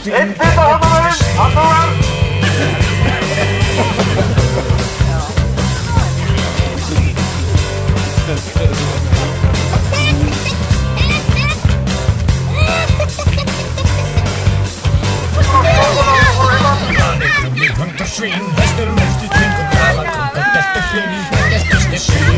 Einn fyrsta hafnarinn, Arnórar. Svin, hestur, mestu, kringum, hraðar, kringum, gestur, svinin, gestur, svin.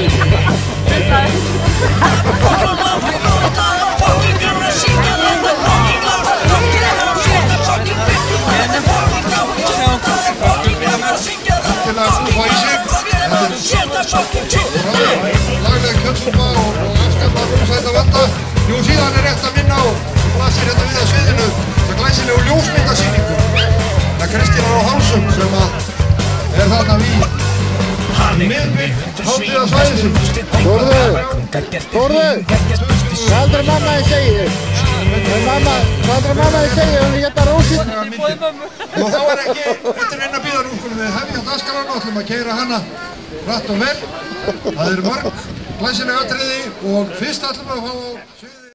Lagleg kjötsúpa og afskapar rúmsæta vanda. Jú, síðan rétt að minna á blasir við að sviðinu það glæsilegu ljósmyndasýningu. Það Kristínar á Hálsum sem þarna við miðbygg hátíðarsvæðisins. Þórður, hvað heldur mamma þið segir? Hvað heldur mamma þið segir? Hún geta rósið. Og þá ekki eftir einn að bíða nú skulum við hefja dagskrána og ætlum að keyra hana hratt og vel. Það eru mörg glæsileg atriði og fyrst ætlum við að fá